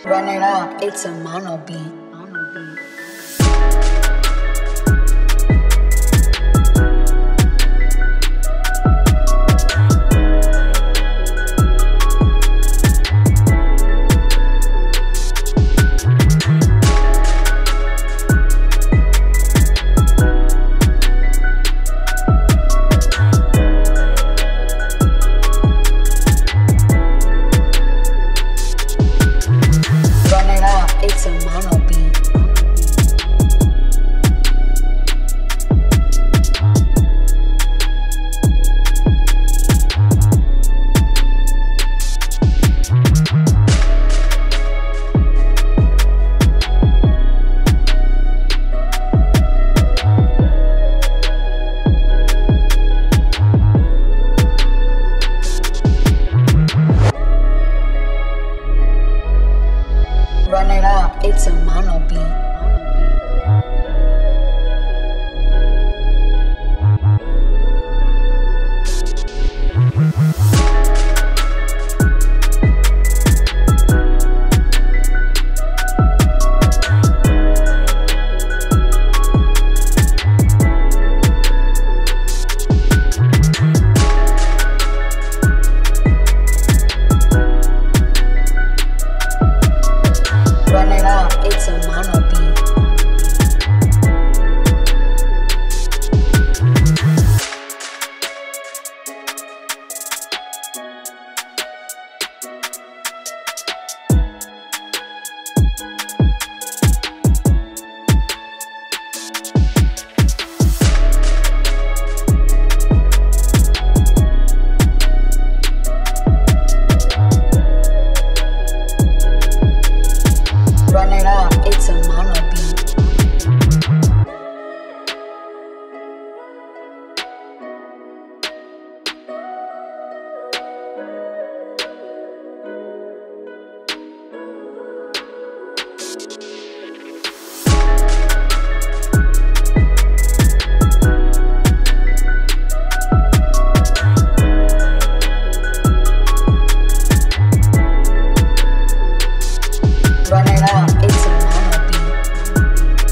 Run it up, it's a Mano beat. It's a Mano beat. Run it up, it's a Mano beat. Run it up, it's a Mano beat. Run it up, it's a Mano beat. Run it up, it's a Mano beat.